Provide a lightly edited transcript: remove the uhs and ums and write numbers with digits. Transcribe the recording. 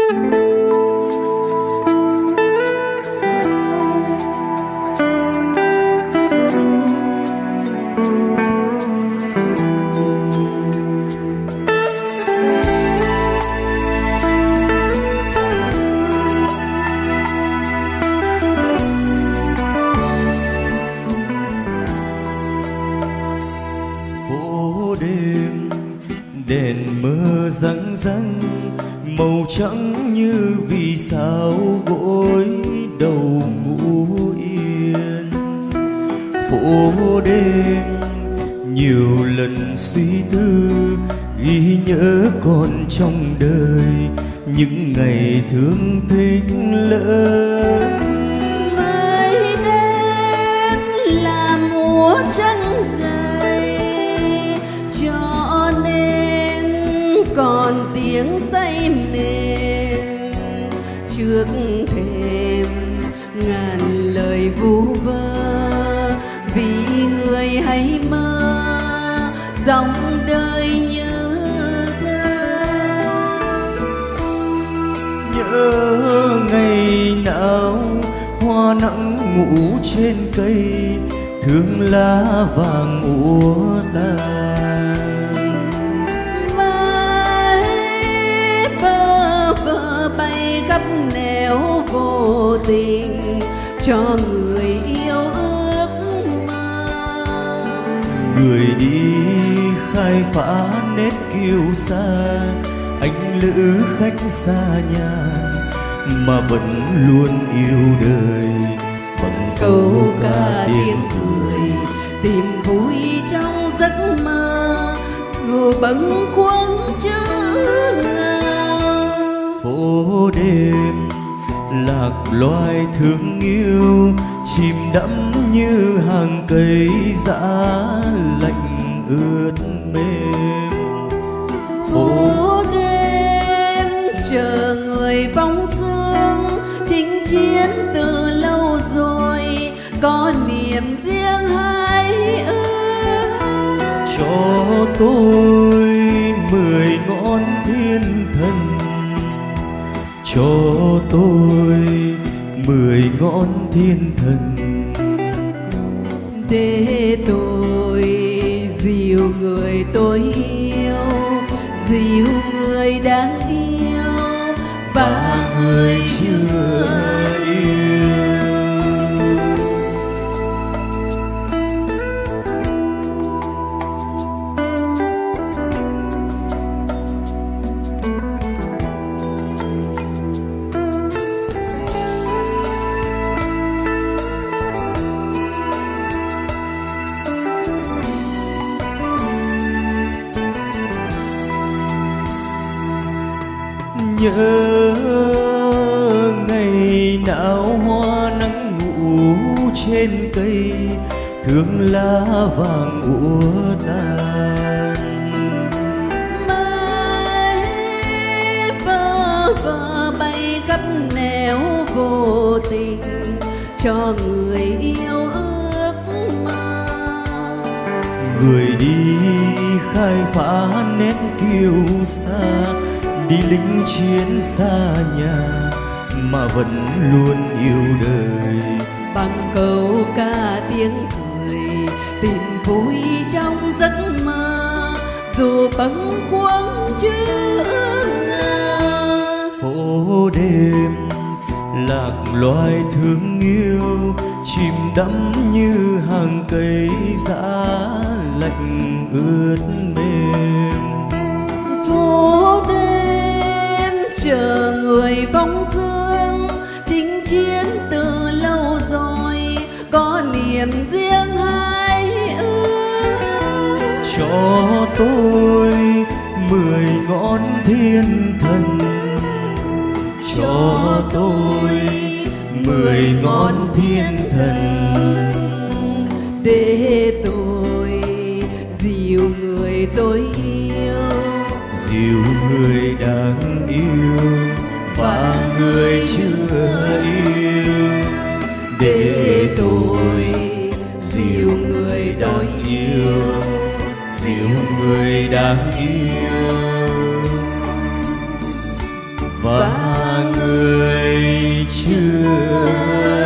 Đèn mơ răng răng màu trắng như vì sao gối đầu ngủ yên. Phố đêm nhiều lần suy tư ghi nhớ còn trong đời những ngày thương tình lớn. Mây đen làm múa trắng gầy cho nên còn tiếng say mềm trước thềm ngàn lời vu vơ vì người hay mơ dòng đời nhớ thương. Nhớ ngày nào hoa nắng ngủ trên cây thương lá vàng úa tàn. Mây bơ vơ bay khắp nẻo vô tình cho người yêu ước mơ. Người đi khai phá nét kiêu sa, anh lữ khách xa nhà mà vẫn luôn yêu đời bằng câu ca tiếng cười tìm vui trong giấc mơ dù bâng khuâng chớ ngờ. Phố đêm lạc loài thương yêu chìm đắm như hàng cây dã lạnh ướt mềm. Phố đêm chờ người vong sương chinh chiến từ lâu rồi có niềm riêng hai ước. Cho tôi 10 ngón thiên thần, cho tôi 10 ngón thiên thần, để tôi dìu người tôi yêu, dìu người đáng yêu và người chưa yêu. Nhớ ngày nào hoa nắng ngủ trên cây thương lá vàng úa tàn. Mây vơ vơ bay khắp nẻo vô tình cho người yêu ước mơ. Người đi khai phá nét kiêu sa, đi lính chiến xa nhà mà vẫn luôn yêu đời bằng câu ca tiếng cười tìm vui trong giấc mơ dù bâng khuâng chưa ngờ. phố đêm lạc loài thương yêu chìm đắm như hàng cây dã lạnh ướt mềm. Phố đêm chờ người vong sương chinh chiến từ lâu rồi có niềm riêng hai ước. Cho tôi 10 ngón thiên thần, cho tôi 10 ngón thiên thần, để tôi dìu người tôi yêu, dìu người đang yêu và người chưa yêu, để tôi dìu người đang yêu, dìu người đang yêu và người chưa